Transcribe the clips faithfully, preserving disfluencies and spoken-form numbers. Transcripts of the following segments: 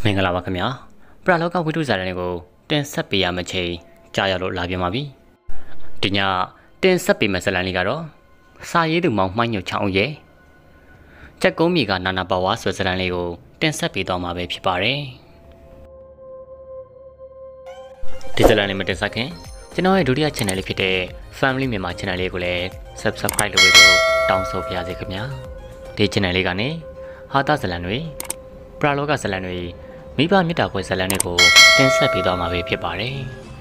င်္ဂလာပါခင်ဗျာပရလောကဝိတုဇာတ်တွေကိုတင်ဆက်ပေးရမယ့်ချိန်ကြာရလို့လာပြန်ပါပြီဒီညတင်ဆက်ပေးမယ့်ဇာတ်လမ်းလေးကတော့စာရေးသူမောင်မှိုင်းညွတ်ချောင်းရဲ့ကြက်ကုန်းမြေကနာနာပါဝါဆိုတဲ့ဇာတ်လမ်းလေးကိုတင်ဆက်ပေးတော့မှာပဲဖြစ်ပါတယ်ဒီဇာတ်လမ်းလေးမတင်ဆက်ခင်ကျွန်တော်ရဲ့ဒုတိယ channel လေးဖြစ်တဲ့ Family မြန်မာ channel လေးကိုလည်း Subscribe လုပ်ပေးဖို့တောင်းဆိုပါရစေခင်ဗျာဒီ channel လေးကနေဟာတာဇာတ်လမ်းတွေပရလောကဇာတ်လမ်းတွေမိဘမြတ်တာပွဲဇာတ်လမ်းတွေကိုတင်ဆက်ပေးသွားမှာပဲဖြစ်ပါတယ်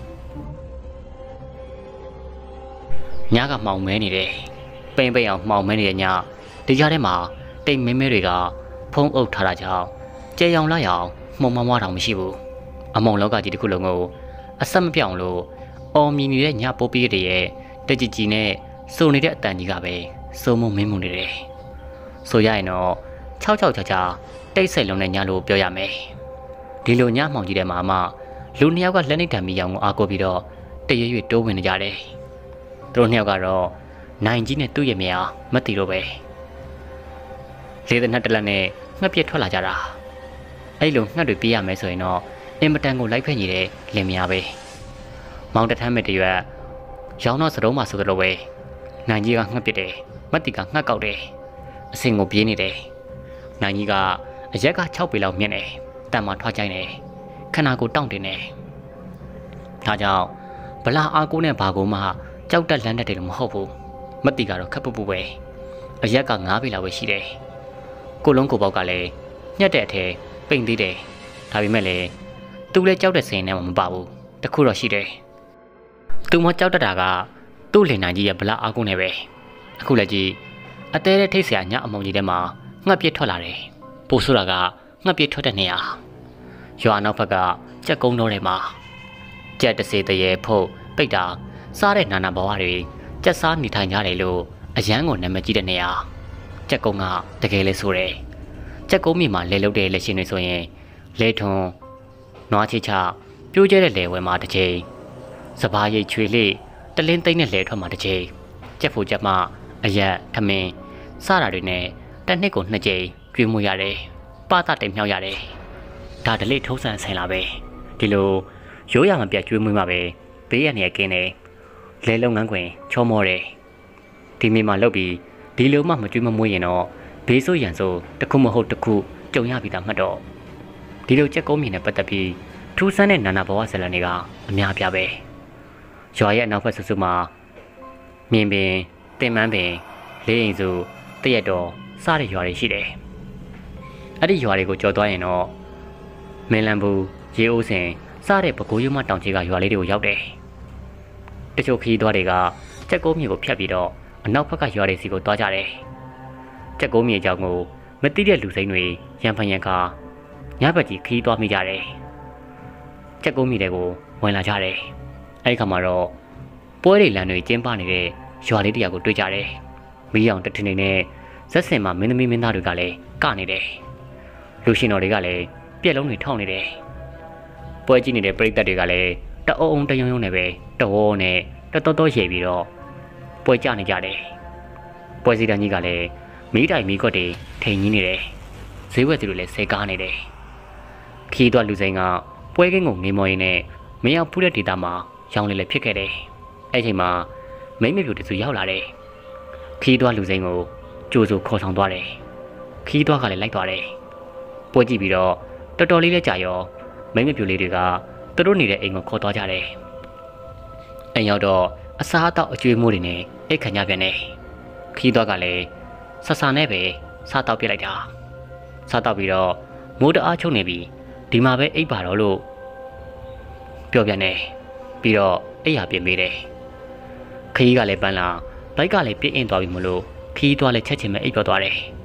။ညကမှောင်မဲနေတယ်။ပိန်ပိန်အောင်မှောင်မဲနေတဲ့ညဒီကြားထဲမှာတိတ်မဲမဲတွေကဖုံးအုပ်ထားတာကြောင့်ကြဲရောင်လာရောင်မှုံမမွားတောင်မရှိဘူး။အမုံလောကကြီးတစ်ခုလုံးကိုအဆက်မပြောင်းလို့အော်မြည်နေတဲ့ညပိုးပေးတဲ့ရဲ့တကြည်ကြည်နဲ့စုံနေတဲ့အတန်ကြီးကပဲစုံမမင်းမနေတယ်။ဆိုရရင်တော့၆၆ချာချာတိတ်ဆိတ်လုံးနဲ့ညလို့ပြောရမယ်။ဒီလိုညမှောင်ကြီးတဲ့မှာမှလူနှစ်ယောက်ကလက်နှိပ်တံမီရောင်ကိုအားကိုပြီးတော့တရွေ့ရွေ့တိုးဝင်နေကြတယ်။သူတို့နှစ်ယောက်ကတော့နိုင်ကြီးနဲ့သူ့ရဲ့မြေအောင်မသိတော့ပဲ။လေသနက်တလက်နဲ့ငှက်ပြက်ထွက်လာကြတာ။အဲ့လိုငှက်တွေပြေးရမယ်ဆိုရင်တော့အင်မတန်ကိုလိုက်ဖက်နေတဲ့လင်မယားပဲ။မောင်တထမ်းမဲ့တရွက်ရောင်တော့စတုံးမှဆိုတော့ပဲ။နိုင်ကြီးကငှက်ပြက်တယ်။မတ်တီကငှက်ကောက်တယ်။အစင်ကိုပြေးနေတယ်။နိုင်ကြီးကအရက်က၆ပေလောက်မြင့်တယ်။တန်မာထွားကြိုင်းနေခဏကိုတောင့်တင်နေဒါကြောင့်ဗလာအားကိုနဲ့ဘာကိုမှကြောက်တက်လန်းတတ်တယ်လို့မဟုတ်ဘူးမတိကတော့ခက်ပူပူပဲအရက်က၅ပေလောက်ပဲရှိတယ်ကိုလုံးကိုပေါက်ကလည်းညက်တဲ့အထဲပိန်သေးတယ်ဒါပေမဲ့လည်းသူလည်းကြောက်တဲ့စင်နဲ့မှမပါဘူးတခုတော့ရှိတယ်သူမကြောက်တတ်တာကသူ့လင်နိုင်ကြီးရဲ့ဗလာအားကိုနဲ့ပဲအခုလည်းကြည့်အသေးတဲ့ထိတ်ဆရာညအမုံကြီးထဲမှာငှက်ပြစ်ထွက်လာတယ်ပို့ဆိုတာကငှက်ပြစ်ထွက်တဲ့နေရာရွာနောက်ဘက်ကကြက်ကုန်းတော်ထဲမှာကြက်တစေတရေဖုတ်ပိတ်တာစားတဲ့နာနာဘဝတွေကြက်စားနေထိုင်ကြတယ်လို့အရန်ကိုနာမည်ကြီးတဲ့နေရာကြက်ကုန်းကတကယ်လဲဆိုတယ်ကြက်ကုန်းမြေမှာလဲလုတ်တဲ့လက်ရှင်တွေဆိုရင်လဲထွန်းနွားချီချပြိုးကျဲတဲ့လဲဝဲမှာတစ်ချိန်စပားရိတ်ချွေလေးတလင်းသိမ့်နဲ့လဲထွက်မှာတစ်ချိန်ကြက်ဖို့ကြက်မအရက်ထမင်းစားတာတွေနဲ့တစ်နှစ်ကိုနှစ်ကြိမ်ကျွေးမွေးရတယ်ပါတာတိမ်မြောက်ရတယ်ဒါဒလိထုံးစံဆိုင်လာပဲဒီလိုရိုးရမပြတ်ကျွေးမွေးမှာပဲဘေးရနေကင်းတယ်လဲလုပ်ငန်းခွင်ချောမောတယ်ဒီမိမှာလုပ်ပြီးဒီလိုမှမကျွေးမမွေးရင်တော့ဘေးဆိုးရန်ဆိုးတစ်ခုမဟုတ်တစ်ခုကြုံရပြီးသားမှတ်တော့ဒီလိုကြက်ကုန်းမြင်နဲ့ပတ်သက်ပြီးထူးဆန်းတဲ့နာနာဘဝဇာတ်လမ်းတွေကအများပြားပဲရွာရဲ့အနောက်ဘက်ဆူဆူမှာမြင်ပင်တင်မန်းပင်လေးအိမ်စုတရက်တော်စားတဲ့ရွာတွေရှိတယ်အဲ့ဒီရွာတွေကိုကြော်သွားရင်တော့မင်းလန်ဘူးရေအိုးစင်စားတဲ့ပကိုးရုံမတောင်ကြီးကရွာလေးတွေကိုရောက်တယ်။တချို့ခီးသွားတွေကကြက်ကုန်းမြေကိုဖြတ်ပြီးတော့အနောက်ဘက်ကရွာတွေစီကိုသွားကြတယ်။ကြက်ကုန်းမြေကြောင်ကိုမတိတဲ့လူစိမ်းတွေရံဖန်ရံခါညဘက်ကြီးခီးသွားမိကြတယ်။ကြက်ကုန်းမြေတွေကိုဝင်လာကြတယ်။အဲဒီခါမှာတော့ပွဲတွေလမ်းတွေကျင်းပနေတဲ့ရွာလေးတရာကိုတွေ့ကြတယ်။မီးအောင်တထင်းနေနဲ့ဇက်စင်မှာမင်းသမီးမင်းသားတွေကလည်းကနေတယ်။လူရှင်တော်တွေကလည်းပြက်လုံးတွေထောက်နေတယ်ပွဲကြည့်နေတဲ့ပရိသတ်တွေကလည်းတအုံအုံတယုံယုံနဲ့ပဲတဝေါနဲ့တတော်တော်ရေပြီးတော့ပွဲကြနေကြတယ်ပွဲစီတန်းကြီးကလည်းမီးတိုင်မီးခွက်တွေထိန်ကြီးနေတယ်ဈေးဝက်သူတွေလည်းဆဲကားနေတယ်ခီးသွားလူစိမ်းကပွဲကင်းကိုငေးမော်ရင်းနဲ့မရောက်ဖူးတဲ့ဒေတာမှာရောင်လေးလည်းဖြစ်ခဲ့တယ်အဲ့ချိန်မှာမိမ့်မပြူတစုရောက်လာတယ်ခီးသွားလူစိမ်းကိုကြိုးစိုးခေါ်ဆောင်သွားတယ်ခီးသွားကလည်းလိုက်သွားတယ်ပွဲကြည့်ပြီးတော့တော်တော်လေးလဲကြာရောမိမပြူလေးတွေကသူတို့နေတဲ့အိမ်ကိုခေါ်သွားကြတယ်။အိမ်ရောက်တော့အစားအသောက်အကျွေးမိုးတွေနဲ့အိတ်ခံကြပြန်တယ်။ခီးသွားကလည်းဆဆာနဲ့ပဲစားတောက်ပြလိုက်တာ။စားတောက်ပြီးတော့မိုးတအားချုံနေပြီးဒီမှာပဲအိတ်ပါတော့လို့ပြောပြန်တယ်။ပြီးတော့အိတ်ရပြင်ပေးတယ်။ခီးကလည်းပန်းလာဘိုက်ကလည်းပြင်းအင်းသွားပြီမလို့ခီးသွားလည်းချက်ချင်မဲ့အိတ်ပြောသွားတယ်။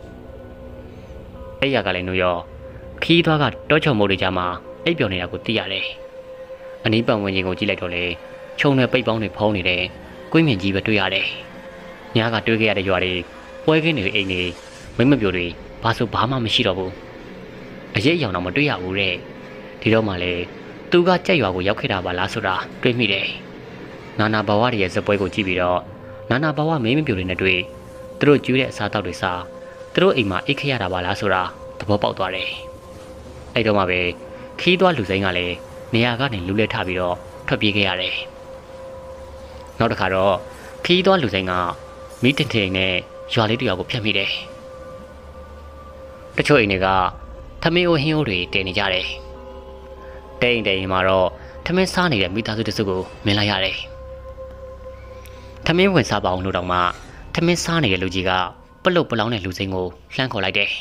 အိတ်ရကလည်းနှူရောခီးသွားကတောချုံမိုးတွေကြားမှာအိပ်ပျော်နေတာကိုသိရတယ်။အနီးပတ်ဝန်းကျင်ကိုကြည့်လိုက်တော့လေခြုံနဲ့ပိတ်ပေါင်းတွေဖုံးနေတယ်။ကွင်းမြင့်ကြီးပဲတွေ့ရတယ်။ညကတွေ့ခဲ့ရတဲ့ရွာတွေပွဲခင်းတွေအိမ်တွေမိမပြိုတွေဘာဆိုဘာမှမရှိတော့ဘူး။အရေးအယောင်တော့မတွေ့ရဘူးတဲ့။ဒီတော့မှလေသူကကြက်ရွာကိုရောက်ခဲ့တာပါလားဆိုတာတွေးမိတယ်။နာနာဘဝတွေရဲ့ဇပွဲကိုကြည့်ပြီးတော့နာနာဘဝမင်းမပြိုတွေနဲ့တွေ့သူတို့ကျွေးတဲ့အစားအသောက်တွေစားသူတို့အိမ်မှာအိတ်ခရတာပါလားဆိုတာသဘောပေါက်သွားတယ်။အဲ့တော့မှပဲခီးသွားလူစိမ်းကလည်းနေရာကနေလူလဲထပြီးတော့ထွက်ပြေးခဲ့ရတယ်နောက်တစ်ခါတော့ခီးသွားလူစိမ်းကမိတင်တင်နဲ့ရွာလေးတယောက်ကိုဖျက်မိတယ်တချို့အိမ်တွေကထမင်းအိုးဟင်းအိုးတွေတင်နေကြတယ်တိန်တိန်မှာတော့ထမင်းစားနေတဲ့မိသားစုတစုကိုမြင်လိုက်ရတယ်ထမင်းဝင်စားပါအောင်လို့တော့မှထမင်းစားနေတဲ့လူကြီးကပလုတ်ပလောင်းတဲ့လူစိမ်းကိုလှမ်းခေါ်လိုက်တယ်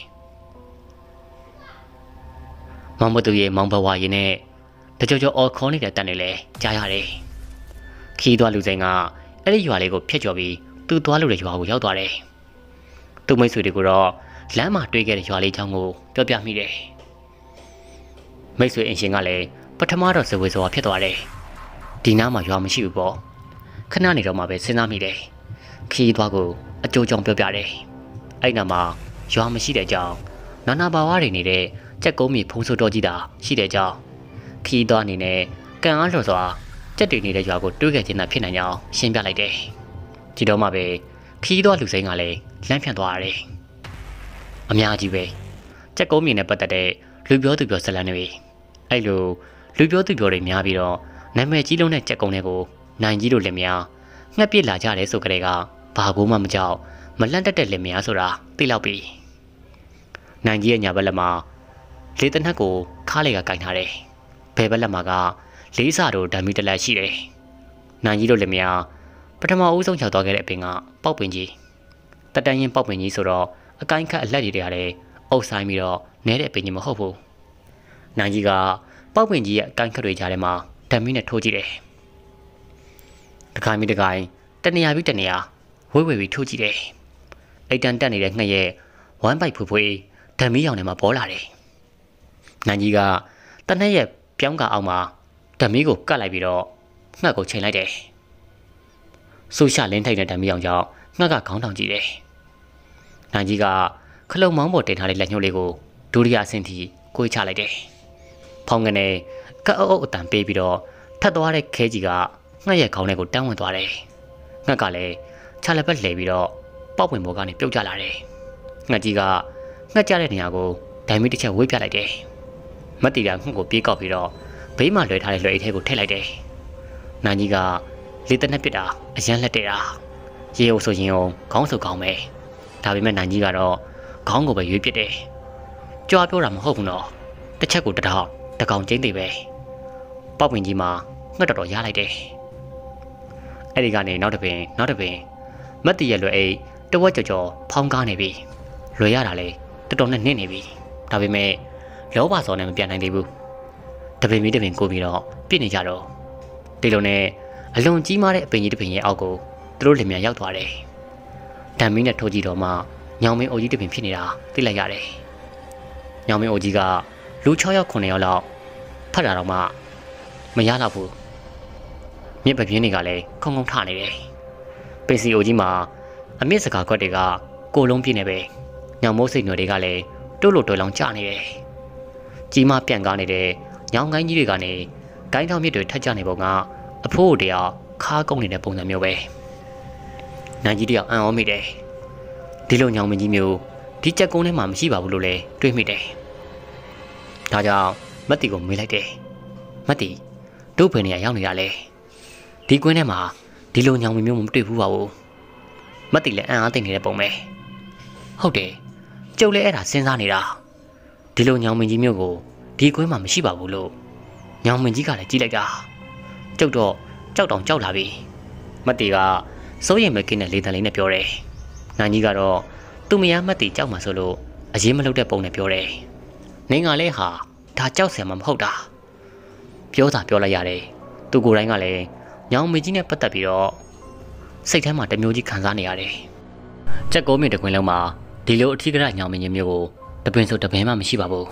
မောင်မတူရဲ့မောင်ဘဝရင်နဲ့တကြိုကြောအော်ခေါ်နေတဲ့တန်တွေလည်းကြားရတယ်ခီးသွားလူစိမ်းကအဲ့ဒီရွာလေးကိုဖျက်ကျော်ပြီးသူ့သွားလို့တဲ့ရွာကိုရောက်သွားတယ်သူ့မိတ်ဆွေတွေကိုတော့လမ်းမှာတွေ့ခဲ့တဲ့ရွာလေးချောင်းကိုပြောပြမိတယ်မိတ်ဆွေအင်ရှင်ကလည်းပထမတော့ဇဝေဇဝါဖြစ်သွားတယ်ဒီနားမှာရွာမရှိဘူးပေါ့ခဏနေတော့မှပဲစဉ်းစားမိတယ်ခီးသွားကိုအကျိုးကြောင့်ပြောပြတယ်အဲ့နာမှာရွာမရှိတဲ့ကြောင်းနာနာဘာဝတွေနေတဲ့ကြက်ကုန်းမြေဖုံးဆိုးတော်ကြီးတာရှိတဲ့ကြောင်းခီးသွားအနေနဲ့ကံအားလျော်စွာကြက်တွေနေတဲ့ရွာကိုတွေးခဲ့ခြင်းသာဖြစ်နိုင်ကြောင်းရှင်းပြလိုက်တယ်ဒီတော့မှပဲခီးသွားလူစိမ်းကလည်းလမ်းဖြန့်သွားရတယ်အများကြီးပဲကြက်ကုန်းမြေနဲ့ပတ်သက်တဲ့လူပြောသူပြောဇာတ်လမ်းတွေအဲ့လိုလူပြောသူပြောတွေများပြီးတော့နာမည်ကြီးလုံးတဲ့ကြက်ကုန်းတွေကိုနိုင်ကြီးတို့လက်များငှက်ပစ်လာကြတယ်ဆိုကြတဲ့ကဘာကိုမှမကြောက်မလန့်တက်တဲ့လက်များဆိုတာသိလောက်ပြီနိုင်ကြီးရဲ့ညာဘက်လက်မှာလေတနက်ကိုခါးလေကကင်ထားတယ်ဘယ်ဘက်လက်မှာကလေးစာတို့ဓာမီတလက်ရှိတယ်နိုင်ကြီးတို့လက်များပထမအဦးဆုံးရောက်သွားခဲ့တဲ့အပင်ကပေါက်ပင်ကြီးတတန်ရင်ပေါက်ပင်ကြီးဆိုတော့အကိုင်းခတ်အလက်တွေရတယ်အုပ်ဆိုင်ပြီးတော့နဲတဲ့အပင်ကြီးမဟုတ်ဘူးနိုင်ကြီးကပေါက်ပင်ကြီးရဲ့အကိုင်းခတ်တွေကြားထဲမှာဓာမီနဲ့ထိုးကြည့်တယ်တခိုင်းမီတခိုင်းတနေရာပြီးတနေရာဝဲဝဲပြီးထိုးကြည့်တယ်အိတ်တန်တက်နေတဲ့ငှက်ရဲ့ဝမ်းပိုက်ဖွေဖွေဓာမီရောင်ထဲမှာပေါ်လာတယ်နိုင်ကြီးကတနက်ရဲ့ပြောင်းကအောင်မှာဓာမီကိုကတ်လိုက်ပြီးတော့ငှက်ကိုချိန်လိုက်တယ်ဆူရှာလင်းထိုက်တဲ့ဓာမီရောင်ကြောင့်ငှက်ကခေါင်းထောင်ကြည့်တယ်နိုင်ကြီးကခလုံမောင်းပေါ်တင်ထားတဲ့လက်ညှိုးလေးကိုဒုတိယအဆင့်ထိကိုချလိုက်တယ်ဖောင်းကနေကပ်အုပ်အုပ်အတန်ပေးပြီးတော့ထပ်သွားတဲ့ခဲကြီးကငှက်ရဲ့ခေါင်းထဲကိုတန်းဝင်သွားတယ်ငှက်ကလည်းခြာလက်ပတ်လှည့်ပြီးတော့ပေါက်ဝင်ပေါ်ကနေပြုတ်ကျလာတယ်ငှက်ကြီးကငှက်ကျတဲ့နေရာကိုဒိုင်မီတစ်ချက်ဝေးပြလိုက်တယ်မတ်တီကငှက်ကိုပြေးကောက်ပြီးတော့ဘေးမှာလွှဲထားတဲ့လွှဲအိတ်ထဲကိုထည့်လိုက်တယ်နိုင်ကြီးကလေတနက်ပစ်တာအရန်လက်တဲ့တာရေအုပ်ဆိုရင်အောင်ခေါင်းဆုပ်ကောင်းပဲဒါပေမဲ့နိုင်ကြီးကတော့ခေါင်းကိုပဲရွေးပစ်တယ်ကြွားပြောတာမဟုတ်ဘူးနော်တစ်ချက်ကိုတထောင်တကောင်ကျင်းသေးပဲပေါက်ပင်ကြီးမှာငှက်တော်တော်ရလိုက်တယ်အဲ့ဒီကနေနောက်တစ်ပင်နောက်တစ်ပင်မတ်တီရဲ့လွယ်အိတ်တဝက်ကြော်ကြော်ဖောင်းကားနေပြီလွယ်ရတာလေတော်တော်နဲ့နစ်နေပြီဒါပေမဲ့လောဘစောနဲ့မပြန်နိုင်သေးဘူးတပင်မီတပင်ကိုပြီးတော့ပြစ်နေကြတော့ဒီလိုနဲ့အလွန်ကြီးမားတဲ့အပင်ကြီးတစ်ပင်ရဲ့အောက်ကိုသူတို့လင်မြန်ရောက်သွားတယ်ဓာမီနဲ့ထိုးကြည့်တော့မှညောင်မင်းအိုကြီးတစ်ပင်ဖြစ်နေတာသိလိုက်ရတယ်ညောင်မင်းအိုကြီးကလူ၆ယောက်9ယောက်လောက်ဖတ်တာတော့မှမရတော့ဘူးမြစ်ပပြင်းတွေကလည်းခုံခုံထနေတယ်ပင်စီအိုကြီးမှာအမြင့်စကားခွက်တွေကကိုလုံးပြည့်နေပဲညောင်မိုးစိတ်ညွယ်တွေကလည်းတိုးလို့တော်လောင်ကျနေတယ်ကြီးမပြန့်ကားနေတဲ့ညောင်ကိုင်းကြီးတွေကနေဂိုင်းထောင်မြစ်တွေထက်ကျနေပုံကအဖိုးတရားခါကုန်းနေတဲ့ပုံစံမျိုးပဲနိုင်ကြီးတယောက်အံ့ဩမိတယ်ဒီလိုညောင်မင်းကြီးမျိုးဒီကြက်ကုန်းထဲမှာမရှိပါဘူးလို့လည်းတွေးမိတယ်ဒါကြောင့်မတ်တီကိုမေးလိုက်တယ်မတ်တီတို့ဘယ်နေရာရောက်နေတာလဲဒီကွင်းထဲမှာဒီလိုညောင်မင်းမျိုးမတွေ့ဘူးပါဘူးမတ်တီလည်းအံ့အားသင့်နေတဲ့ပုံပဲဟုတ်တယ်ကျုပ်လည်းအဲ့ဒါစဉ်းစားနေတာဒီလိုညောင်မင်းကြီးမျိုးကိုဒီကွင်းမှာမရှိပါဘူးလို့ညောင်မင်းကြီးကလည်းကြည့်လိုက်တာကျုပ်တော့ကြောက်တောင်ကြောက်လာပြီမတ်တီကစိုးရိမ်မကင်းတဲ့လေတံလေးနဲ့ပြောတယ်နိုင်ကြီးကတော့သူ့မယားမတ်တီကြောက်မှဆိုလို့အရေးမလုပ်တဲ့ပုံနဲ့ပြောတယ်နင်းကလည်းဟာဒါကြောက်စရာမှမဟုတ်တာပြောတာပြောလိုက်ရတယ်သူကိုယ်တိုင်ကလည်းညောင်မင်းကြီးနဲ့ပတ်သက်ပြီးတော့စိတ်ထဲမှာတမျိုးကြီးခံစားနေရတယ်ကြက်ကုန်းမြေတကွင်းလုံးမှာဒီလိုအထီးကရညောင်မင်းကြီးမျိုးကိုတပင်ဆိုတပင်မှမရှိပါဘူး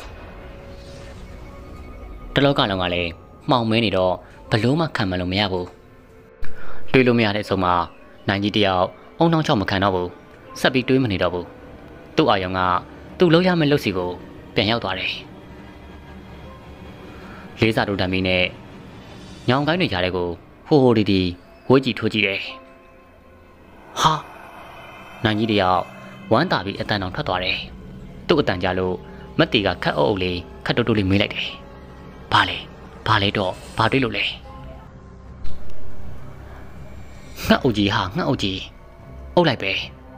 တလောကလုံးကလည်းမှောင်မဲနေတော့ဘလို့မှခံမှလို့မရဘူးတွေးလို့မရတဲ့အဆုံးမှာနိုင်ကြီးတယောက်အုံနှောင်းချောက်မခံတော့ဘူးဆက်ပြီးတွေးမနေတော့ဘူးသူ့အာယုံကသူ့လုံးရမယ့်လုပ်စီကိုပြန်ရောက်သွားတယ်လေးစားတို့ဓာမီနဲ့ညောင်ကိုင်းတွေကြားတဲ့ကိုဟိုဟိုဒီဒီဝေးကြည့်ထိုးကြည့်တယ်ဟာနိုင်ကြီးတယောက်ဝမ်းသာပြီးအတန်အောင်ထွက်သွားတယ်သူ့အတန်ကြလို့မတ်တီကခက်အုပ်အုပ်လေးခက်တိုးတိုးလေးမေးလိုက်တယ်။ဘာလဲဘာလဲတော့ဘာတွေ့လို့လဲ။ငှက်အုပ်ကြီးဟာငှက်အုပ်ကြီးအုပ်လိုက်ပဲ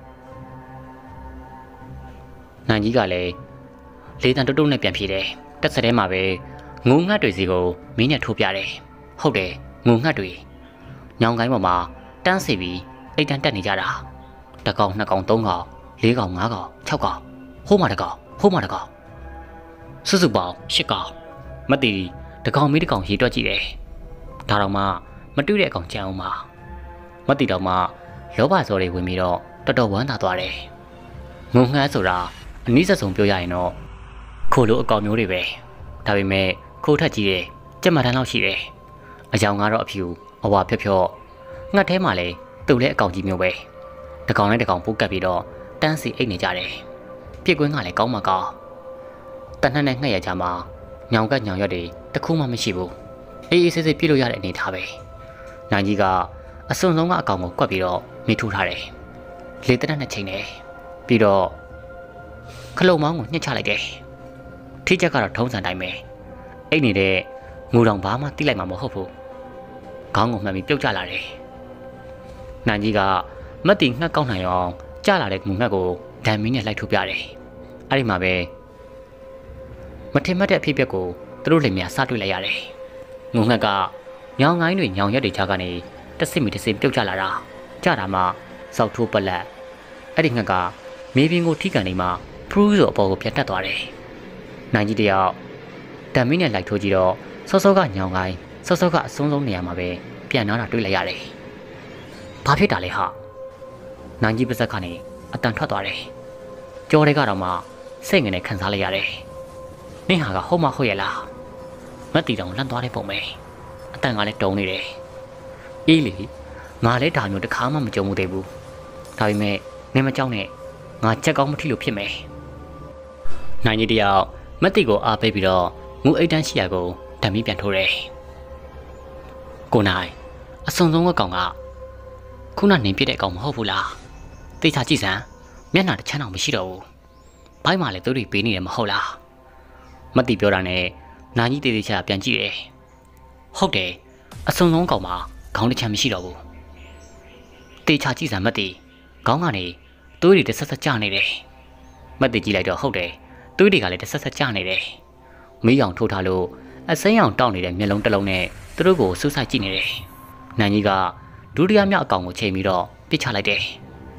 ။နိုင်ကြီးကလည်းလေတံတုတ်တုတ်နဲ့ပြန်ပြေးတယ်။တက်စတဲ့မှာပဲငုံငှက်တွေစီကိုမင်းနဲ့ထိုးပြတယ်။ဟုတ်တယ်ငုံငှက်တွေညောင်ကိုင်းပေါ်မှာတန်းစီပြီးအိတ်တန်းတက်နေကြတာ။တစ်ကောင်နှစ်ကောင်သုံးကောင်လေးကောင်ငါးကောင်ခြောက်ကောင်ဟိုးမှတစ်ကောင်ဟိုးမှတစ်ကောင်စုစုပေါင်းရှစ်ကောင်မတီတကောင်မီးတကောင်ရေတွက်ကြည့်တယ်ဒါတော့မှမတွေ့တဲ့အကောင်ကြံအောင်ပါမတီတော့မှလောဘစော်တွေဝင်ပြီးတော့တော်တော်ဝမ်းသာသွားတယ်ငုံငှက်ဆိုတာအနည်းဆက်ဆုံးပြောရရင်တော့ခိုလိုအကောင်မျိုးတွေပဲဒါပေမဲ့ခိုးထက်ကြီးတယ်ကြက်မတန်းလောက်ရှိတယ်အယောင်ကတော့အဖြူအဝါဖြော့ဖြော့ငှက်ထဲမှာလည်းသူ့လည်းအကောင်ကြီးမျိုးပဲတကောင်နဲ့တကောင်ပိုးကပ်ပြီးတော့တန်းစီအိတ်နေကြတယ်ပြစ်ကွင်းကလည်းကောင်းမှကောင်းတနက်နဲ့ငှက်ရကြမှာညောင်ကညောင်ရွက်တွေတခုမှမရှိဘူးအေးအေးဆေးဆေးပြစ်လို့ရတဲ့အနေထားပဲနိုင်ကြီးကအစွန်ဆုံးကအကောင်ကိုကွက်ပြီးတော့မိထိုးထားတယ်လေတနက်နဲ့ချိန်တယ်ပြီးတော့ခလုံမောင်းကိုညှစ်ချလိုက်တယ်ထိချက်ကတော့ထုံးစံတိုင်းပဲအိတ်နေတဲ့ငိုတောင်ဘာမှတိလိုက်မှာမဟုတ်ဘူးခေါင်းကိုမှန်ပြီးပြုတ်ကျလာတယ်နိုင်ကြီးကမတ်တီငှက်ကောက်နိုင်အောင်ကျလာတဲ့ငုံငှက်ကိုဒံမင်းနဲ့လိုက်ထိုးပြတယ်အဲ့ဒီမှာပဲမထင်မှတ်တဲ့အဖြစ်အပျက်ကိုသူတို့လင်မယားစတွေ့လိုက်ရတယ်ငုံငှက်ကညောင်ငိုင်းတွေညောင်ရက်တွေကြားကနေတဆစ်မီတဆစ်ပြုတ်ကျလာတာကြတာမှစောက်ထိုးပလက်အဲ့ဒီငှက်ကမေးပြင်းကိုထိကန်နေမှဖရူးဆိုအပေါ်ကိုပြတ်တက်သွားတယ်နိုင်ကြီးတယောက်ဒံမင်းနဲ့လိုက်ထိုးကြည့်တော့စောစောကညောင်ငိုင်းစောစောကအဆုံးဆုံးနေရာမှာပဲပြန်နာတာတွေ့လိုက်ရတယ်ဘာဖြစ်တာလဲဟာနိုင်ကြီးပါဇက်ကနေအတန်ထွက်သွားတယ်ကြောတွေကတော့မှစိတ်ငနဲ့ခံစားလိုက်ရတယ်နင့်ဟာကဟုတ်မဟုတ်ရဲ့လားမတ်တီတောင်လန့်သွားတဲ့ပုံပဲအတန်ကလည်းတုံနေတယ်အေးလေငါလည်းဒါမျိုးတစ်ခါမှမကြုံဘူးသေးဘူးဒါပေမဲ့နင်မကြောက်နဲ့ငါချက်ကောင်းမထီလို့ဖြစ်မယ်နိုင်ကြီးတယောက်မတ်တီကိုအားပေးပြီးတော့ငူအိတ်တန်းရှိရာကိုဓာမီပြန်ထိုးတယ်ကိုနိုင်အစွန်ဆုံးကကောင်ကခုနနေပြတဲ့ကောင်မဟုတ်ဘူးလားသိချာကြည့်စမ်းမျက်နှာတစ်ချမ်းအောင်မရှိတော့ဘူးဘိုင်းမှာလည်းသူတွေပေးနေတယ်မဟုတ်လားမတ်တီပြောတာနဲ့နာကြီးတေးသေးချာပြန်ကြည့်တယ်ဟုတ်တယ်အစွန်ဆုံးကောင်မှာခေါင်းတစ်ချမ်းမရှိတော့ဘူးတေချာကြည့်စမ်းမတ်တီခေါင်းကနေသွေးတွေတစ်ဆက်ဆက်ကျနေတယ်မတ်တီကြည့်လိုက်တော့ဟုတ်တယ်သွေးတွေကလည်းတစ်ဆက်ဆက်ကျနေတယ်မီးအောင်ထိုးထားလို့အစိမ်းအောင်တောက်နေတဲ့မျက်လုံးတစ်လုံးနဲ့သူတို့ကိုစူးစိုက်ကြည့်နေတယ်နိုင်ကြီးကဒုတိယမြောက်အကောင်ကိုချိန်ပြီးတော့ပစ်ချလိုက်တယ်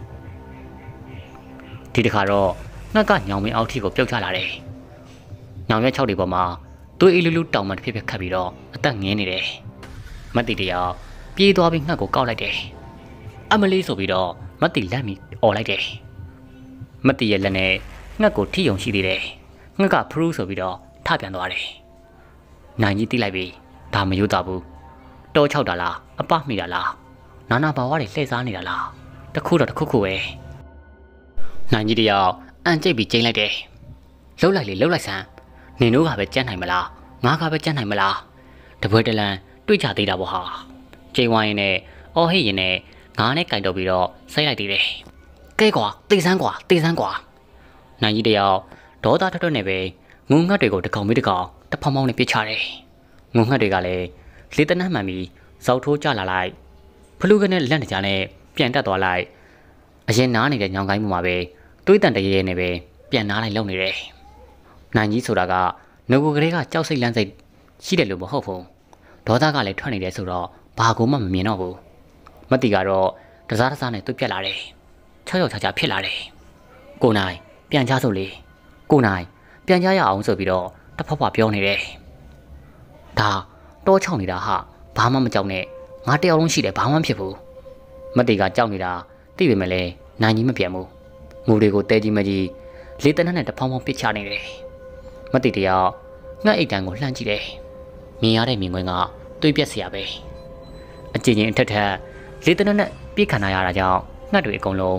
ဒီတစ်ခါတော့ငှက်ကညောင်မင်းအောက်ထိကိုပြုတ်ချလာတယ်ညောင်ရွက်၆တွေပေါ်မှာသွေးအီလူလူတောင်မှတစ်ဖြစ်ဖြစ်ခတ်ပြီးတော့အသက်ငင်းနေတယ်မတ်တီတယောက်ပြေးသွားပြီးငှက်ကိုကောက်လိုက်တယ်အမလေးဆိုပြီးတော့မတ်တီလက်မီអော်လိုက်တယ်မတ်တီရဲ့လက်နဲ့ငှက်ကိုထိယုံရှိသေးတယ်ငှက်ကဖရူးဆိုပြီးတော့ထပြန်သွားတယ်နိုင်ကြီးတိလိုက်ပြီးဒါမယိုးတာဘူးတောချောက်တာလားအပမိတာလားနာနာဘာဝတွေလှည့်စားနေတာလားတခုတော့တခုခုပဲနိုင်ကြီးတယောက်အန်ကျိတ်ပြီးကျင်းလိုက်တယ်လှုပ်လိုက်လေလှုပ်လိုက်စမ်းနင်တို့ကပဲကြမ်းနိုင်မလားငါကပဲကြမ်းနိုင်မလားတပွဲတလန်တွေ့ကြသေးတာပေါ့ဟာကျိန်ဝိုင်းနဲ့အော်ဟိရင်နဲ့ငါနဲ့ကြိုင်တော့ပြီးတော့ဆိုက်လိုက်သေးတယ်ကဲကွာတေးစမ်းကွာတေးစမ်းကွာနိုင်ကြီးတယောက်ဒေါသထွက်ထွက်နဲ့ပဲငုံငှက်တွေကိုတကောင်မေးတကောင်တဖောင်းဖောင်းနဲ့ပြစ်ချတယ်ငုံငှက်တွေကလည်းလေတနတ်မှန်ပြီးဇောက်ထိုးကြလာလိုက်ဖလူးကနဲ့လက်နေကြနဲ့ပြန်တက်သွားလိုက်အရင်နားနေတဲ့ညောင်ကိုင်းပေါ်မှာပဲတွေးတန်တရေရဲနဲ့ပဲပြန်နားလိုက်လုံနေတယ်နိုင်ကြီးဆိုတာကငကိုကလေးကကြောက်စိတ်လန့်စိတ်ရှိတယ်လို့မဟုတ်ဘူးဒေါသကလည်းထွက်နေတယ်ဆိုတော့ဘာကိုမှမမြင်တော့ဘူးမတီကတော့တစားတစားနဲ့သူ့ပြက်လာတယ်ချောက်ချောက်ချာချာဖြစ်လာတယ်ကိုနိုင်ပြန်ချဆိုလေကိုနိုင်ပြန်ချရအောင်ဆိုပြီးတော့တဖွာဖွာပြောနေတယ်ဒါတောချောင်းနေတာဟာဘာမှမကြောက်နဲ့ငါတယောက်လုံးရှိတယ်ဘာမှမဖြစ်ဘူးမတီကကြောက်နေတာသိပေမဲ့လည်းနိုင်ကြီးမပြန်ဘူးငိုတွေကိုတဲကြီးမကြီးလေတနက်နဲ့တဖောင်းဖောင်းပစ်ချနေတယ်မတီတယောက်ငှက်အိတ်တန်းကိုလှမ်းကြည့်တယ်မြင်ရတဲ့မြင်ကွင်းကတွေးပြက်စရာပဲအကြင်ချင်းအထက်ထက်လေတနက်နဲ့ပြစ်ခံရတာကြောင့်ငှက်တွေအကုန်လုံး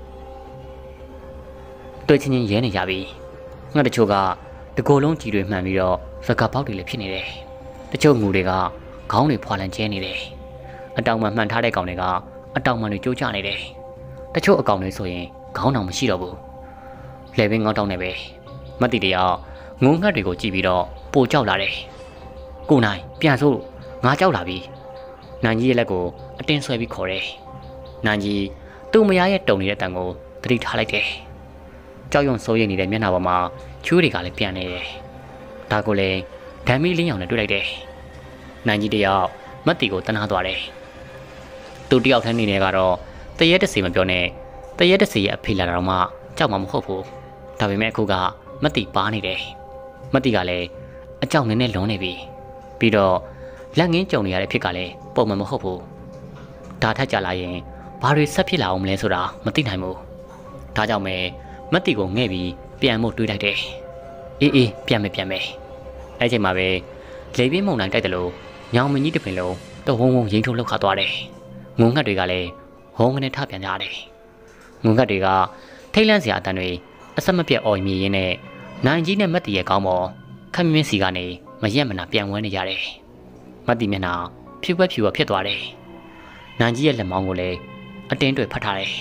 တွေးချင်းချင်းရဲနေကြပြီငှက်တချို့ကတကိုယ်လုံးကြည်တွေမှန်ပြီးတော့စကားပေါက်တွေလည်းဖြစ်နေတယ်တချို့ငူတွေကခေါင်းတွေဖွာလန်ကျဲနေတယ်အတောင်မှမှန်ထားတဲ့ကောင်တွေကအတောင်မှန်တွေကျိုးကျနေတယ်တချို့အကောင်တွေဆိုရင်ခေါင်းတောင်မရှိတော့ဘူးလေပင်ငေါတောင်နဲ့ပဲမတ်တီတယောက်ငုံငှက်တွေကိုကြည့်ပြီးတော့ပိုကြောက်လာတယ်ကိုနိုင်ပြန်ဆိုငါကြောက်လာပြီနိုင်ကြီးရဲ့လက်ကိုအတင်းဆွဲပြီးခေါ်တယ်နိုင်ကြီးသူ့မယားရဲ့တုံနေတဲ့တန်ကိုသတိထားလိုက်တယ်ကြောက်ရွံ့စိုးရိမ်နေတဲ့မျက်နှာပေါ်မှာချွေးတွေကလည်းပြန်နေတယ်ဒါကိုလည်းဓာမီလင်းရောင်နဲ့တွေ့လိုက်တယ်နိုင်ကြီးတယောက်မတ်တီကိုတနာသွားတယ်သူတယောက်ထန်းနေနေကတော့တရဲတစီမပြောနဲ့တရဲတစီရဲ့အဖေလာတော့မှကြောက်မှမဟုတ်ဘူးဒါပေမဲ့အခုကမတ်တီပါနေတယ်မတ်တီကလည်းအကြောက်နေနဲ့လွန်နေပြီပြီးတော့လက်ငင်းကြုံနေရတဲ့ဖြစ်ကလည်းပုံမှန်မဟုတ်ဘူးဒါထက်ကြလာရင်ဘာတွေဆက်ဖြစ်လာအောင်မလဲဆိုတာမသိနိုင်ဘူးဒါကြောင့်ပဲမတ်တီကိုငဲ့ပြီးပြန်ဖို့တွေးလိုက်တယ်အေးအေးပြန်မယ်ပြန်မယ်အဲ့ချိန်မှာပဲလေပြင်းမုန်တိုင်းတိုက်တယ်လို့ညောင်မင်းကြီးတစ်ပင်လုံးတော့ဝုံဝုံရိမ့်ထုတ်လောက်ခါသွားတယ်ငုံငတ်တွေကလည်းဟောင်းကနေထပြန်ကြတယ်ငုံငတ်တွေကထိတ်လန့်စရာအတန်တွေအဆက်မပြတ်အော်မြည်ရင်းနဲ့နိုင်ကြီးနဲ့မတ်တီရဲ့ကောင်းပေါ်ခက်မင်းစီကနေမရက်မနာပြန်ဝဲနေကြတယ်မတ်တီမျက်နှာဖြူပွက်ဖြူပွက်ဖြစ်သွားတယ်နိုင်ကြီးရဲ့လက်မောင်းကိုလည်းအတင်းတွေဖတ်ထားတယ်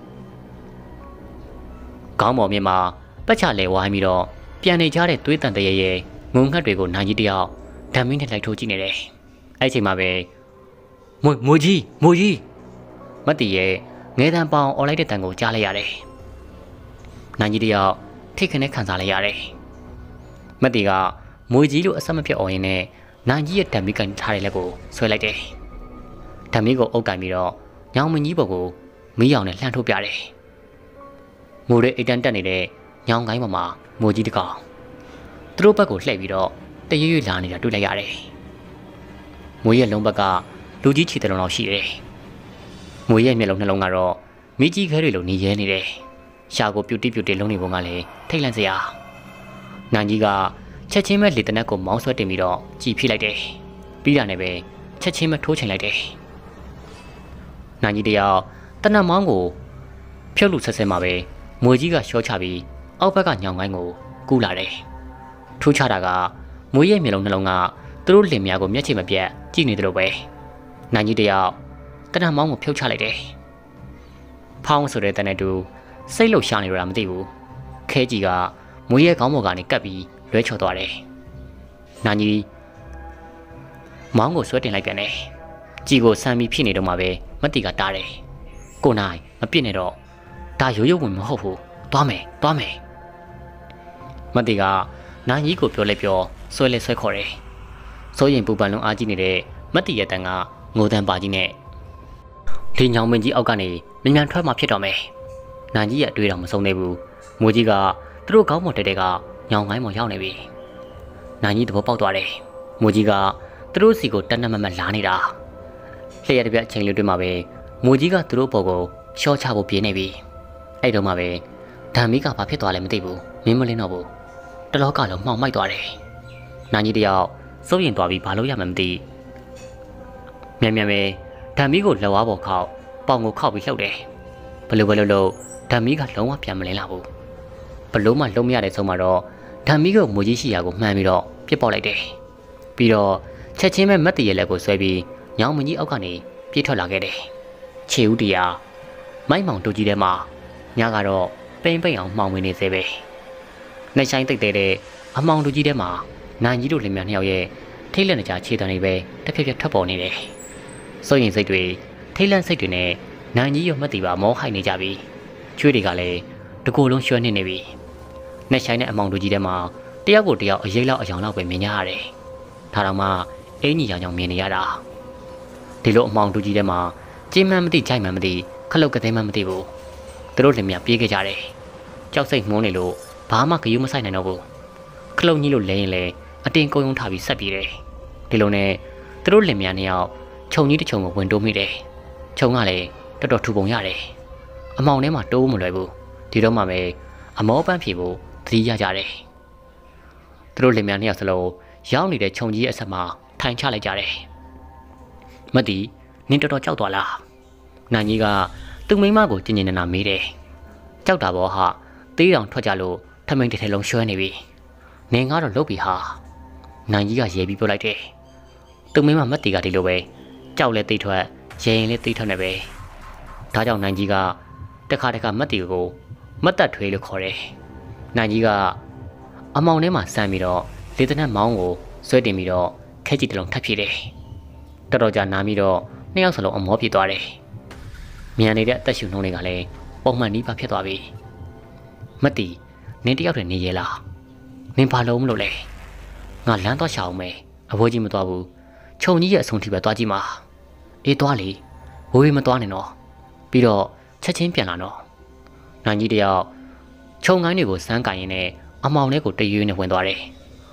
ကောင်းပေါ်မြင်မှာပက်ချလဲဝိုင်းပြီးတော့ပြန်နေကြတဲ့သွေးတန်တရရဲ့ငုံငတ်တွေကိုနိုင်ကြီးတယောက်ဓာမင်းနဲ့လိုက်ထိုးကြည့်နေတယ်အဲ့ချိန်မှာပဲမွေမွေကြီးမွေကြီးမတ်တီရဲ့ငဲတန်းပေါင်အော်လိုက်တဲ့တန်ကိုကြားလိုက်ရတယ်နိုင်ကြီးတယောက်ထိတ်ခနဲ့ခံစားလိုက်ရတယ်မတ်တီကမွေကြီးလိုအဆက်မဖြစ်အောင်ရင်းနဲ့နိုင်ကြီးရဲ့ဓာမီကန်ထားတဲ့လက်ကိုဆွဲလိုက်တယ်ဓာမီကိုအုပ်ကန်ပြီးတော့ညောင်မင်းကြီးဘက်ကိုမီးရောင်နဲ့လှမ်းထိုးပြတယ်မိုးရဲအိတ်တန်းတက်နေတဲ့ညောင်ကိုင်းပေါ်မှာမိုးကြီးတကောင်သူတို့ဘက်ကိုလှည့်ပြီးတော့တရွရွလာနေတာတွေ့လိုက်ရတယ်။မွေရဲ့လုံးဘက်ကလူကြီးခြေတလုံးလောက်ရှိတယ်။မွေရဲ့မျက်လုံးနှလုံးကတော့မိကြီးခဲတွေလိုနေရဲနေတယ်။ရှာကိုပြူတိပြူတိလုံးနေပုံကလည်းထိတ်လန့်စရာ။နိုင်ကြီးကချက်ချင်းပဲလေတနက်ကိုမောင်းဆွဲတင်ပြီးတော့ကြည်ဖိလိုက်တယ်။ပြီးတာနဲ့ပဲချက်ချင်းပဲထိုးချိန်လိုက်တယ်။နိုင်ကြီးတယောက်တနက်မောင်းကိုဖြုတ်လူဆက်ဆက်မှာပဲမွေကြီးကရှော့ချပြီးအောက်ဘက်ကညောင်ကိုင်းကိုကူးလာတယ်။ထိုးချတာကမွေရဲ့မျက်လုံးနှလုံးကသူတို့လင်မယားကိုမျက်ခြေမပြတ်ကြည့်နေတယ်လို့ပဲနိုင်ကြီးတယောက်တနက်မောင်းကိုဖြုတ်ချလိုက်တယ်ဖောင်းဆိုတဲ့တနက်တူစိတ်လှုပ်ရှားနေရတာမသိဘူးခဲကြီးကမွေရဲ့ခေါင်းပေါ်ကနေကပ်ပြီးလွဲချော်သွားတယ်နိုင်ကြီးမောင်းကိုဆွဲတင်လိုက်ပြန်တယ်ကြည်ကိုဆမ်းပြီးဖြစ်နေတော့မှပဲမတိကတားတယ်ကိုနိုင်မပြစ်နဲ့တော့ဒါရိုးရိုးဝင်မဟုတ်ဘူးသွားမယ်သွားမယ်မတိကနိုင်ကြီးကိုပြောလိုက်ပြောဆွဲလဲဆွဲခေါ်တယ်စိုးရင်ပူပန်လုံးအားကြီးနေတဲ့မတ်တီရဲ့တန်ကငိုတန်ပါကြီးနဲ့ဒီညောင်မင်းကြီးအောက်ကနေမြန်မြန်ထွက်မှဖြစ်တော့မယ်နိုင်ကြီးရဲ့အတွေ့တော်မဆုံးသေးဘူးမိုးကြီးကသူတို့ခေါင်းပေါ်တက်တဲ့ကညောင်ကိုင်းပေါ်ရောက်နေပြီနိုင်ကြီးသဘောပေါက်သွားတယ်မိုးကြီးကသူတို့စီကိုတက်နက်မမတ်လာနေတာလျှက်ရတဲ့ပြအချိန်လေးတွင်မှာပဲမိုးကြီးကသူတို့ပေါ်ကိုရှော့ချဖို့ပြေးနေပြီအဲ့တော့မှပဲဓာမီကဘာဖြစ်သွားလဲမသိဘူးမင်းမလင်းတော့ဘူးတလောကလုံးမှောင်မိုက်သွားတယ်နိုင်ကြီးတယောက်စိုးရင်သွားပြီးဘာလို့ရမှမသိမြန်မြန်ပဲဓာမီကိုလက်ဝါးပေါ်ခောက်ပေါင်ကိုခောက်ပြီးလှုပ်တယ်ဘလို့ဘလို့လို့ဓာမီကလုံးဝပြန်မလင်းလာဘူးဘလို့မှလုံးမရတဲ့ဆုံးမှာတော့ဓာမီကိုမွေကြီးရှိရာကိုမှန်ပြီးတော့ပြစ်ပေါက်လိုက်တယ်ပြီးတော့ချက်ချင်းပဲမတ်တရလက်ကိုဆွဲပြီးညောင်မကြီးအောက်ကနေပြေးထွက်လာခဲ့တယ်ခြေဦးတရားမိုက်မောင်တူကြီးထဲမှာညကတော့ပိမ့်ပိမ့်အောင်မှောင်ဝင်နေသေးပဲနှိုက်ဆိုင်တိတ်တဲ့အမောင်တူကြီးထဲမှာနိုင်ကြီးတို့လင်မြနှစ်ယောက်ရဲ့ထိတ်လန့်နေကြခြေတံတွေပဲတစ်ဖြည်းဖြည်းထွက်ပေါ်နေတယ်စိုးရင်စိတ်တွေထိတ်လန့်စိတ်တွေနဲ့နိုင်ကြီးရောမသိပါမောဟိုက်နေကြပြီချွေးတွေကလည်းတကူလုံးရွှဲနေနေပြီနှက်ဆိုင်တဲ့အမောင်တူကြီးထဲမှာတယောက်ကိုတယောက်အရေးလောက်အယောင်လောက်ပဲမြင်ကြရတယ်ဒါတော့မှအင်းကြီးရောင်ကြောင်မြင်နေရတာဒီလိုအမောင်တူကြီးထဲမှာကျင်းမှန်းမသိကြိုက်မှန်းမသိခလုတ်ကသိမ်းမှန်းမသိဘူးသူတို့လင်မြပြေးခဲ့ကြတယ်ကြောက်စိတ်မှုန်းနေလို့ဘာမှဂယုမဆိုင်နိုင်တော့ဘူးခလုတ်ကြီးလို့လဲရင်လဲအတင်းကုန်းယုံထားပြီးဆက်ပြေးတယ်ဒီလိုနဲ့သူတို့လင်မြနှစ်ယောက်ခြုံကြီးတစ်ခြုံကိုဝင်တိုးမိတယ်ခြုံကလည်းတော်တော်ထူပုံရတယ်အမောင်ထဲမှာတိုးမလွယ်ဘူးဒီတော့မှပဲအမောပန်းဖြေဖို့သတိရကြတယ်သူတို့လင်မြနှစ်ယောက်စလုံးရောက်နေတဲ့ခြုံကြီးရဲ့အဆက်မှာထိုင်ချလိုက်ကြတယ်မတီနင်းတော်တော်ကြောက်သွားလားနိုင်ကြီးကသူ့မိမကိုကျင်ကျင်နာနာမေးတယ်ကြောက်တာပေါ့ဟာသေးတောင်ထွက်ကြလို့ထမိန်တစ်ထည်လုံးရွှဲနေပြီနင်ကတော့လုတ်ပြီဟာနိုင်ကြီးကရဲပြီးပြောလိုက်တယ်သူ့မိမမတီကဒီလိုပဲကြောက်လဲသိထွက်ရဲရင်လဲသိထွက်နေပဲဒါကြောင့်နိုင်ကြီးကတခါတခါမတ်တီကိုမတ်တက်ထွေးလို့ခေါ်တယ်နိုင်ကြီးကအမောင်ထဲမှာဆမ်းပြီးတော့လေတနက်မောင်းကိုဆွဲတင်ပြီးတော့ခဲကြီးတလုံးထပ်ဖြည့်တယ်တော်တော်ကြာနားပြီးတော့နှစ်ယောက်စလုံးအမောပြေးသွားတယ်မြန်နေတဲ့အသက်ရှူနှုံးတွေကလည်းပုံမှန်နီးပါဖြစ်သွားပြီမတ်တီနင်းတယောက်တည်းနေရလားနင်းဘာလုံးမလို့လဲငါလမ်းသွားရှာအောင်မယ်အဖိုးကြီးမသွားဘူးခြုံကြီးရဲ့အဆုံးထိပဲသွားကြည့်မှာအေးသွားလေဘိုးကြီးမသွားနဲ့နော်ပြီးတော့ချက်ချင်းပြန်လာနော်နိုင်ကြီးတယောက်ခြုံကိုင်းတွေကိုစမ်းကင်ရင်းနဲ့အမောင်လေးကိုတရွေးနဲ့ဝင်သွားတယ်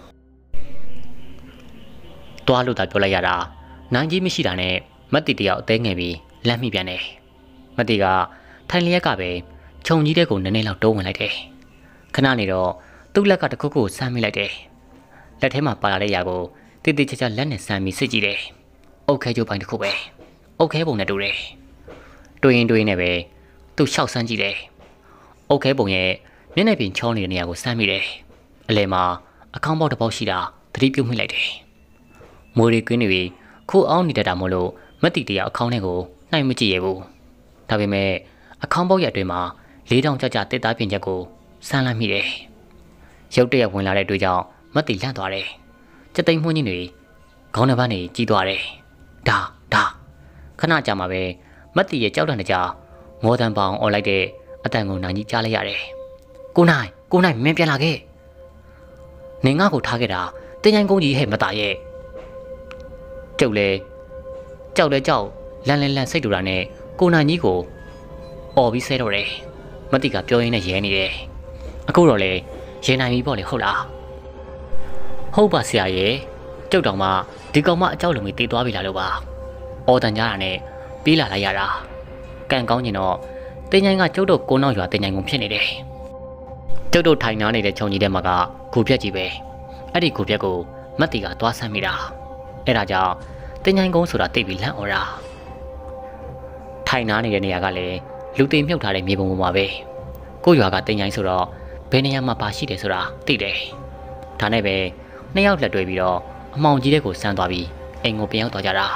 သွားလို့သာပြောလိုက်ရတာနိုင်ကြီးမရှိတာနဲ့မတ်တီတယောက်အသေးငယ်ပြီးလမ်းမိပြန်တယ်မတ်တီကထိုင်လျက်ကပဲခြုံကြီးတဲ့ကိုနည်းနည်းလောက်တိုးဝင်လိုက်တယ်ခဏနေတော့သူ့လက်ကတခုခုဆမ်းမိလိုက်တယ်လက်ထဲမှာပါလာတဲ့ຢာကိုတိတိကျကျလက်နဲ့ဆမ်းပြီးစစ်ကြည့်တယ်အုတ်ခဲကျိုးပိုင်းတစ်ခုပဲအုတ်ခဲပုံနဲ့တူတယ်တွေးရင်တွေးနေပဲသူ့လျှောက်ဆန်းကြည့်တယ်အုတ်ခဲပုံရဲ့မျက်နှာပြင်ချောနေတဲ့နေရာကိုဆမ်းမိတယ်အလဲမှာအကောင်းပေါက်တစ်ပေါက်ရှိတာသတိပြုမိလိုက်တယ်မိုးရီကွင်းနေပြီးခိုးအောင်နေတတ်တာမို့လို့မတိတရားအကောင်းထဲကိုနှိုက်မကြည့်ရဘူးဒါပေမဲ့အကောင်းပေါက်ရအတွင်းမှာလေးတောင်ကြကြတစ်သားပြင်ချက်ကိုဆမ်းလိုက်မိတယ်ရုတ်တရက်ဝင်လာတဲ့တွေ့ကြောင့်မတိလန့်သွားတယ်စက်သိမ်းမှုန်းကြီးတွေခေါင်းတစ်ပတ်နေကြီးသွားတယ်ဒါဒါခဏကြာမှပဲမတ်တီရဲ့ကြောက်တံတကြားငေါ်တန်ပေါအောင်អော်လိုက်တဲ့အတန်ကိုနိုင်ကြီးကြားလိုက်ရတယ်ကိုနိုင်ကိုနိုင်မင်းပြန်လာခဲ့နေငါ့ကိုထားခဲ့တာတင်ချိုင်းကုန်းကြီးဟဲ့မตาရဲ့ကျုပ်လဲကြောက်လဲကြောက်လန်လန်လန်စိတ်တူတာနဲ့ကိုနိုင်ကြီးကိုអော်ပြီးဆဲတော့တယ်မတ်တီကပြောရင်းနဲ့ရဲနေတယ်အခုတော့လေရဲနိုင်ပြီပေါ့လေဟုတ်လားဟုတ်ပါဆရာရဲ့ကျုပ်တော်မှဒီကောင်မအကြောက်လုံးကြီးတေးသွားပြီလားလို့ပါအော်တန်ကြတာနဲ့ပြေးလာလိုက်ရတာကန်ကောင်းကျင်တော့တင်ချိုင်းကကျုပ်တို့ကိုနောက်ရွာတင်ချိုင်းကုန်ဖြစ်နေတယ်ကျုပ်တို့ထိုင်နားနေတဲ့ခြုံကြီးထဲမှာကဂူပြက်ကြီးပဲအဲ့ဒီဂူပြက်ကိုမတ်တီကသွားဆမ်းမိတာအဲ့ဒါကြောင့်တင်ချိုင်းကုန်းဆိုတာတိတ်ပြီးလန့်အော်တာထိုင်နားနေတဲ့နေရာကလည်းလူသိမြုပ်ထားတဲ့မြေပုံပေါ်မှာပဲကိုရွာကတင်ချိုင်းဆိုတော့ဘယ်နေရာမှာပါရှိတယ်ဆိုတာသိတယ်ဒါနဲ့ပဲနှစ်ယောက်လက်တွေ့ပြီးတော့အမောင်ကြီးတဲ့ကိုဆန်းသွားပြီးအိမ်ကိုပြန်ရောက်သွားကြတာ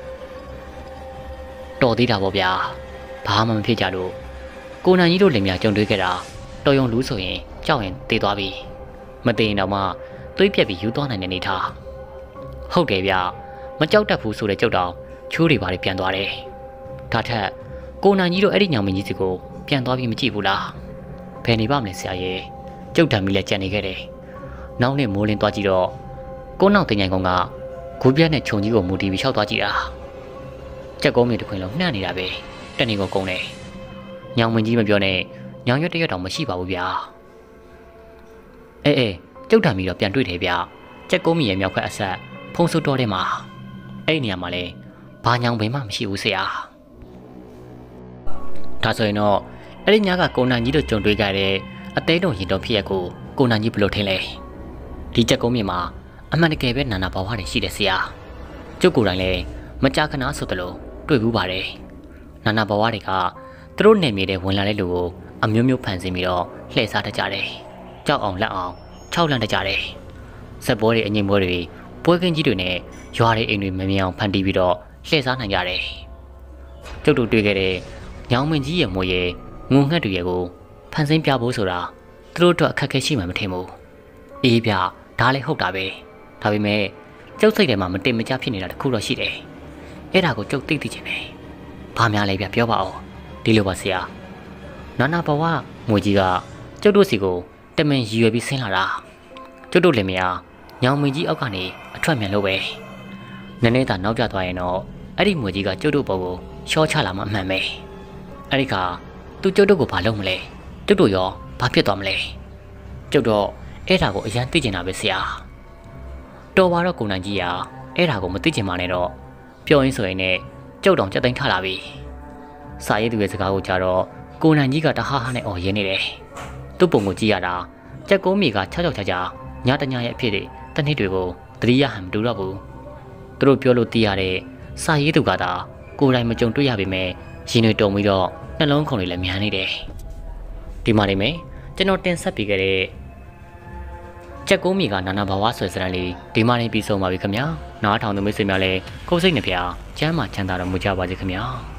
တော်သေးတာပေါ့ဗျာဘာမှမဖြစ်ကြလို့ကိုနိုင်ကြီးတို့လင်မြကြုံတွေ့ခဲ့တာတော်ရုံလူဆိုရင်ကြောက်ရင်တေးသွားပြီမတေးရင်တော့မှသွေးပြက်ပြီးယူသွားနိုင်တဲ့နေထားဟုတ်တယ်ဗျမကြောက်တတ်ဘူးဆိုတဲ့ကြောက်တော့ချိုးတွေပါလေပြန်သွားတယ်ဒါထက်ကိုနိုင်ကြီးတို့အဲ့ဒီညောင်မင်းကြီးစီကိုပြန်သွားပြီးမကြည့်ဘူးလားဘယ်နေပါမလဲဆရာရဲ့ကျုပ်တံမီလည်းကြံနေခဲ့တယ်နောက်နေ့မိုးလင်းသွားကြည့်တော့ကိုနောက်တင်ញိုင်ကောင်ကဂူပြက်နဲ့ခြုံကြီးကိုမူတီပြီးလျှောက်သွားကြည့်တာကြက်ကုန်းမြေတစ်ခွင်လုံးနှံ့နေတာပဲတနေ့ကိုကုန်းတယ်ညောင်မင်းကြီးမပြောနဲ့ညောင်ရွက်တရွက်တောင်မရှိပါဘူးဗျာအေးအေးကျုပ်တံမီတော့ပြန်တွေ့တယ်ဗျကြက်ကုန်းမြေရဲ့မြောက်ခက်အဆက်ဖုံးစုတော်ထဲမှာအဲ့ဒီနေရာမှာလဲဘာညောင်ပင်မှမရှိဘူးဆရာဒါဆိုရင်တော့အဲ့ဒီညကကိုနိုင်ကြီးတို့ကြုံတွေ့ကြတဲ့အသေးတုံရင်တော်ဖြစ်ရက်ကိုကိုနိုင်ကြီးဘလို့ထင်လဲဒီကြက်ကုန်းမြေမှာအမှန်တကယ်ပဲနာနာဘဝတွေရှိတယ်ဆရာကျုပ်ကိုယ်တိုင်လည်းမကြာခဏဆိုသလိုတွေ့ဘူးပါတယ်နာနာဘဝတွေကသူတို့နေမြေတဲ့ဝင်လာတဲ့လူကိုအမျိုးမျိုးဖန်ဆင်းပြီးတော့လှည့်စားတတ်ကြတယ်ကြောက်အောင်လက်အောင်ခြောက်လန့်တတ်ကြတယ်စက်ပွဲတွေအငိမ့်ပွဲတွေပွဲကင်းကြီးတွေနဲ့ရွာတွေအိမ်တွေမမြင်အောင်ဖန်တီးပြီးတော့လှည့်စားနိုင်ကြတယ်ကျုပ်တို့တွေ့ခဲ့တဲ့ညောင်မင်းကြီးရဲ့မွေရဲ့ငုံငှက်တွေရဲ့ကိုဖန်ဆင်းပြဖို့ဆိုတာသူတို့အတွက်အခက်အခဲရှိမှမထင်ဘူးအေးဗျဒါလည်းဟုတ်တာပဲဒါပေမဲ့ကျုပ်စိတ်ထဲမှာမတင်မကျဖြစ်နေတာတခုတော့ရှိတယ်အဲ့ဒါကိုကျုပ်သိသိချင်တယ်ဘာများလဲဗျပြောပါဦးဒီလိုပါဆရာနာနာဘဝငွေကြီးကကျုပ်တို့စီကိုတမင်ရည်ရွယ်ပြီးဆင်းလာတာကျုပ်တို့လင်မယားညောင်မင်းကြီးအောက်ကနေအထွက်မြန်လို့ပဲနည်းနည်းသာနောက်ကျသွားရင်တော့အဲ့ဒီငွေကြီးကကျုပ်တို့ဘောကိုရှော့ချလာမှအမှန်ပဲအဲ့ဒီကသူကျုပ်တို့ကိုဘာလုပ်မလဲကျုပ်တို့ရောဘာဖြစ်သွားမလဲကျုပ်တော့အဲ့ဒါကိုအရန်သိကျင်တာပဲဆရာတော်ပါတော့ကိုနိုင်ကြီးကအဲ့ဒါကိုမသိကျင်ပါနဲ့တော့ပြောရင်းဆိုရင်လည်းကျုပ်တော်ကြက်သိမ်းထလာပြီစာရေးသူရဲ့စကားကိုကြားတော့ကိုနိုင်ကြီးကတဟားဟားနဲ့អော်ရင်းနေတယ်သူ့ပုံကိုကြည့်ရတာကြက်ကုန်းမြေက၆၆ချာချာညတညရဲ့အဖြစ်တွေတနေ့တွေကိုသတိရဟန်မတူတော့ဘူးသူတို့ပြောလို့သိရတဲ့စာရေးသူကသာကိုယ်တိုင်မကြုံတွေ့ရပေမဲ့ရင်တွေတုံပြီးတော့နှလုံးခုန်တွေလည်းမြန်နေတယ်ဒီမှာနေမယ်ကျွန်တော်တင်ဆက်ပေးခဲ့တဲ့ကြက်ကုန်းမြေကနာနာဘာဝဆွဲစရန်လေးဒီမှာနေပြီးဆုံးပါပြီခင်ဗျာနားထောင်သူမိတ်ဆွေများလည်းကိုယ်စိတ်နှပြချမ်းသာချမ်းသာတော်မူကြပါစေခင်ဗျာ